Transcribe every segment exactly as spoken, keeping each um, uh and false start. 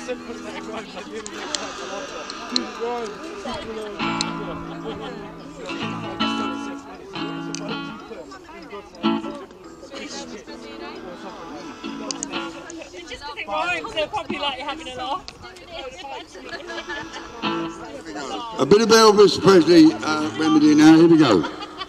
They're probably like you're having a laugh. A bit of Elvis Presley uh, remedy now. Here we go.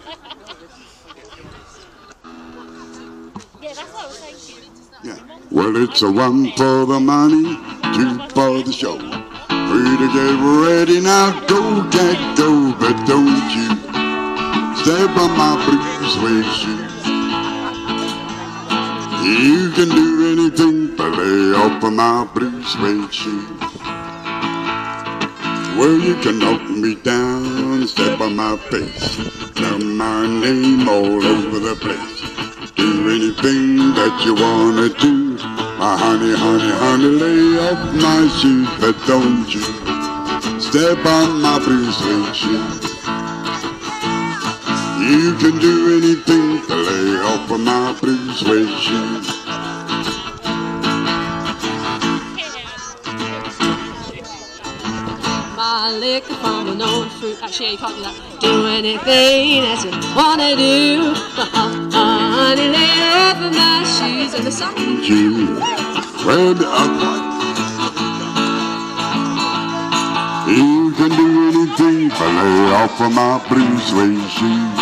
Yeah, that's what I was saying. Yeah. Well, it's a one for the money, two for the show. Three to get ready now. Go, cat, go, but don't you step on my blue suede shoes. You can do anything but lay off of my blue suede shoes. Well, you can knock me down, step on my face, know my name all over the place. Do anything that you wanna do, my honey, honey, honey, lay off my shoes, but don't you step on my blue suede shoes. You can do anything to lay off of my blue suede shoes. My liquor from an old fruit. Actually, you can't do that. Do anything that you wanna do. Honey, lay off of my shoes and the sun. You red up. You can do anything to lay off of my blue suede shoes.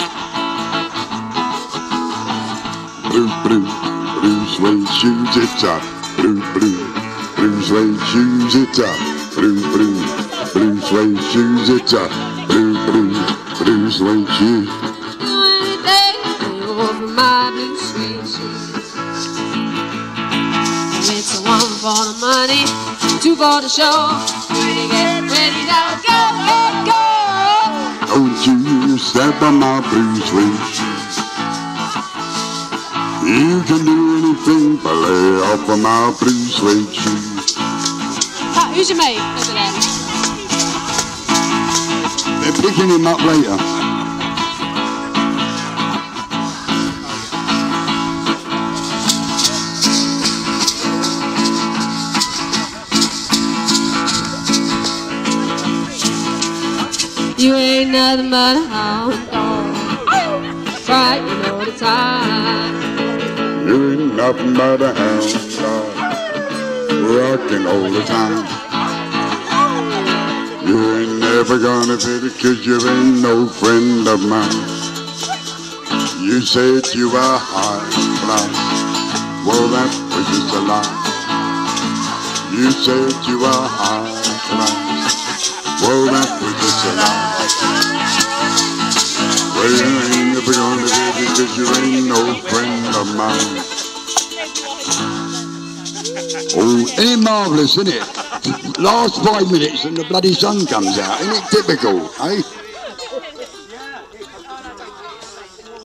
Blue, blue, blue suede shoes, it's up. Blue, blue, blue suede shoes, it's up. Blue, blue, blue suede shoes, it's up. Blue, blue, blue suede shoes. Do anything over my blue suede shoes. It's a one for the money, two for the show. Ready, get ready, now go, go, go. Don't you step on my blue suede shoes. You can do anything but lay off of my blue suede shoes. Ah, who's your mate over there? They're picking him up later. You ain't nothing but a hound dog, frightened all the time. You ain't nothing but a hound dog, rocking all the time. You ain't never gonna fit it 'cause you ain't no friend of mine. You said you were high class, well that was just a lie. You said you were high class, well that was just a lie. Well you ain't never gonna fit it 'cause you ain't no friend of mine. Oh, ain't it marvellous, isn't it? Last five minutes and the bloody sun comes out. Isn't it typical, eh?